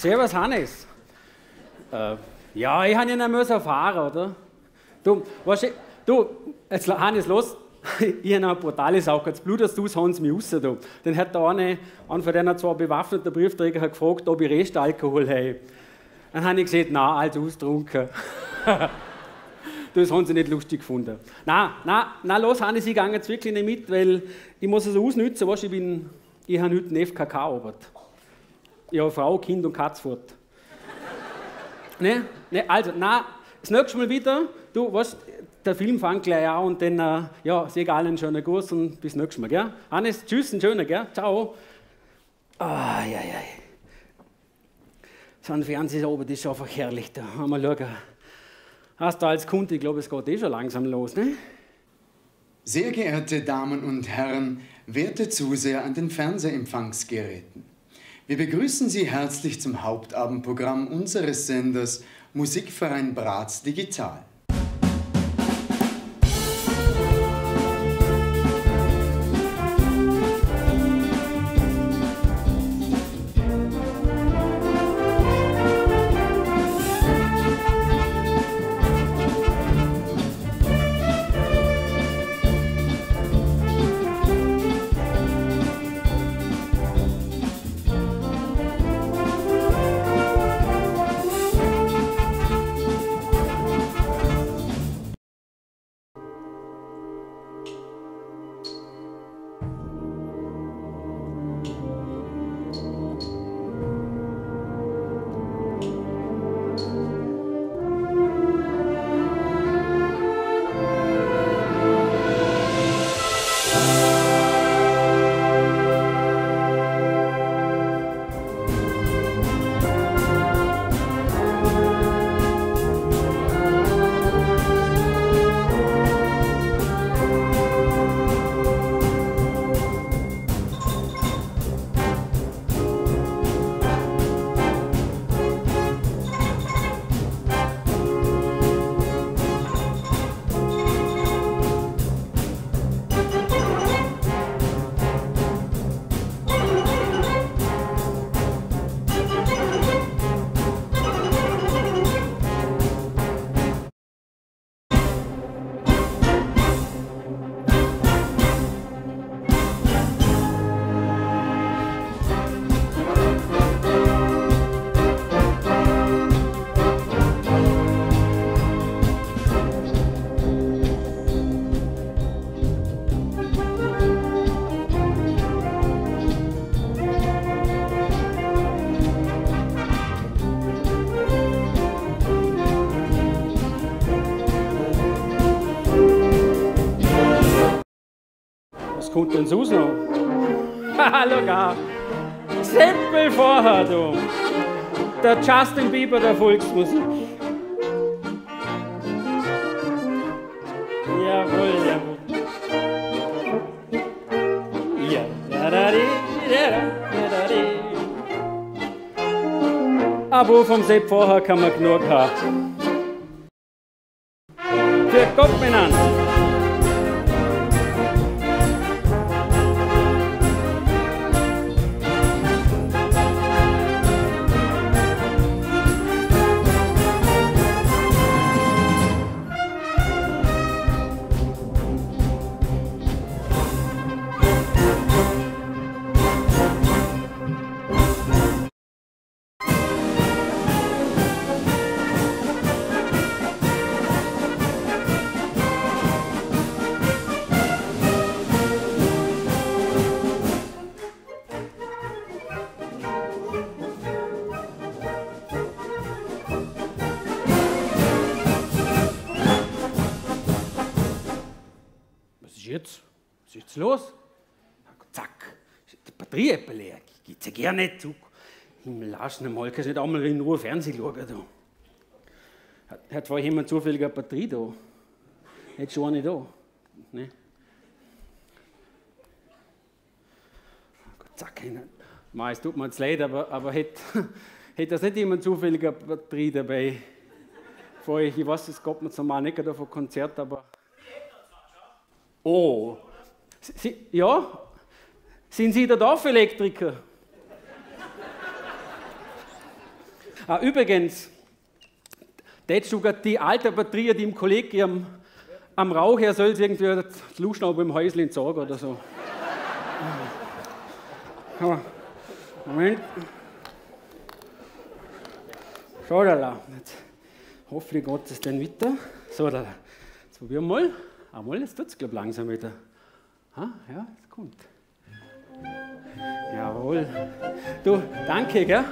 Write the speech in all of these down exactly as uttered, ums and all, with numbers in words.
Servus Hannes. Äh, ja, ich habe ja nicht fahren, oder? Du, weißt du, du jetzt Hannes, los. Ich habe noch ein brutales Auge. Jetzt bluterst du, hauen sie mich raus. Du. Dann hat der eine, einer von denen zwei bewaffneten Briefträger hat gefragt, ob ich Restalkohol habe. Dann habe ich gesagt, nein, alles austrunken. Das haben sie nicht lustig gefunden. Nein, nein, nein, los, Hannes, ich gehe jetzt wirklich nicht mit, weil ich muss es ausnützen. Weißt, ich, bin, ich habe heute einen F K K-Arbeit. Ich habe Frau, Kind und Katz fort. Ne? Ne, also, nein, das nächste Mal wieder, du, weißt, der Film fängt gleich an und dann, äh, ja, sehe allen einen schönen Gruß und bis nächstes Mal, gell? Hannes, tschüss, einen schönen, gell? Ciao. Ah, ja, ja. So ein Fernseher oben, das ist einfach herrlich, da. Mal schauen. Hast du als Kunde, ich glaube, es geht eh schon langsam los, ne? Sehr geehrte Damen und Herren, werte Zuseher an den Fernsehempfangsgeräten. Wir begrüßen Sie herzlich zum Hauptabendprogramm unseres Senders Musikverein Bratz Digital. Kommt denn sonst noch? Hallo, gar. Seppel vorher, du. Der Justin Bieber der Volksmusik. Jawohl, jawohl. Ja, da da di, da da di. Aber vom Sepp vorher kann man genug haben. Für Gott benannt. Jetzt? Was ist jetzt los? Zack, die Batterie ist leer. Geht's ja gerne nicht zu. Himmel, Arsch, mal kannst du nicht einmal in Ruhe Fernsehen schauen. Da. Hat vorher jemand zufällig eine Batterie da? Hat schon eine da. Ne? Zack, es tut mir jetzt leid, aber, aber hätte hätt das nicht jemand zufällig eine Batterie dabei? Vorher, ich weiß, es gab mir zwar mal nicht auf ein Konzert, aber. Oh, Sie, ja? Sind Sie der Dorfelektriker? Ah, übrigens, jetzt sogar die alte Batterie, die im Kollegium am Rauch her soll, irgendwie das Luschnauber im Häusl entsorgen oder so. Ja, Moment. Schau da, la. Jetzt hoffentlich geht es dann weiter. So, da. Jetzt probieren wir mal. Einmal, jetzt tut es, glaube ich, langsam wieder. Ha? Ja, es kommt. Jawohl. Du, danke, gell?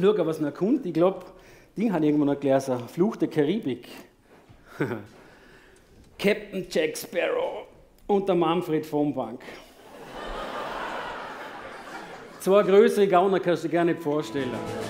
schauen, was noch kommt. Ich glaube, Ding habe ich irgendwo noch gelesen. Fluch der Karibik. Captain Jack Sparrow und der Manfred Vonbank. Zwei größere Gauner kannst du dir gar nicht vorstellen.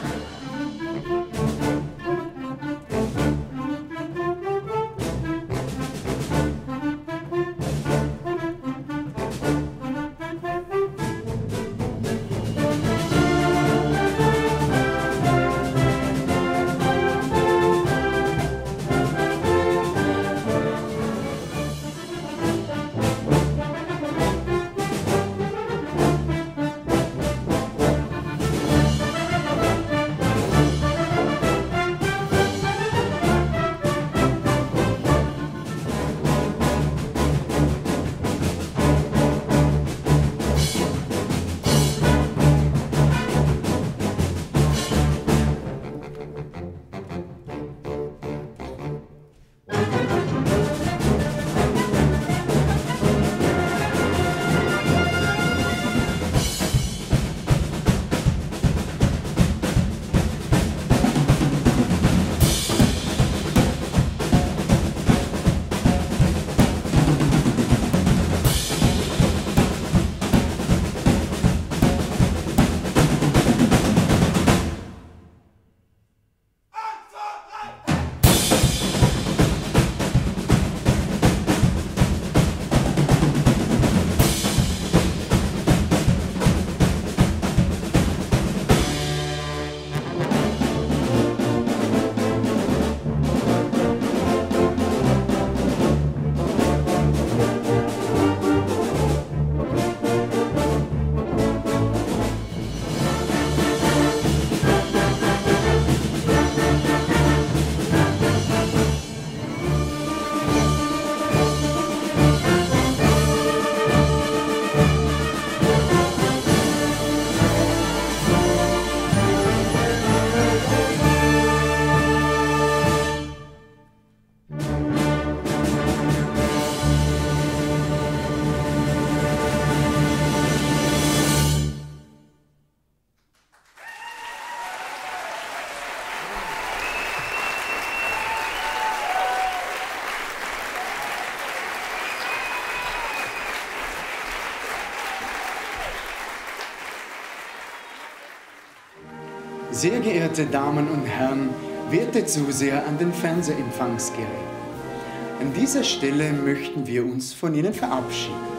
Sehr geehrte Damen und Herren, werte Zuseher an den Fernsehempfangsgeräten. An dieser Stelle möchten wir uns von Ihnen verabschieden.